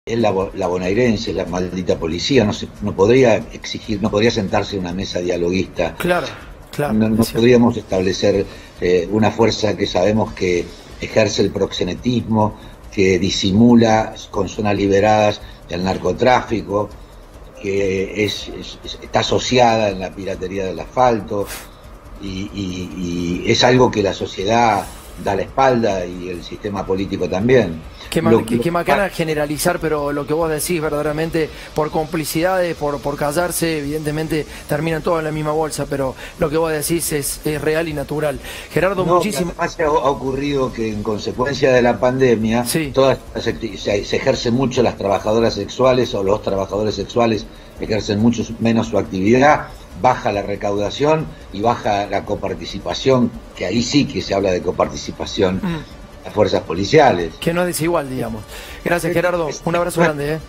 es la bonaerense, la maldita policía, no podría exigir, no podría sentarse en una mesa dialoguista. Claro, claro. No podríamos establecer una fuerza que sabemos que ejerce el proxenetismo, que disimula con zonas liberadas el narcotráfico, que está asociada en la piratería del asfalto, y es algo que la sociedad da la espalda y el sistema político también. Qué macana generalizar, pero lo que vos decís verdaderamente, por complicidades, por callarse, evidentemente terminan todos en la misma bolsa, pero lo que vos decís es real y natural. Gerardo, muchísimo. Además ha ocurrido que en consecuencia de la pandemia, sí, se ejercen mucho las trabajadoras sexuales, o los trabajadores sexuales ejercen mucho menos su actividad, baja la recaudación y baja la coparticipación, que ahí sí que se habla de coparticipación, las fuerzas policiales. Que no es desigual, digamos. Gracias, Gerardo. Un abrazo grande,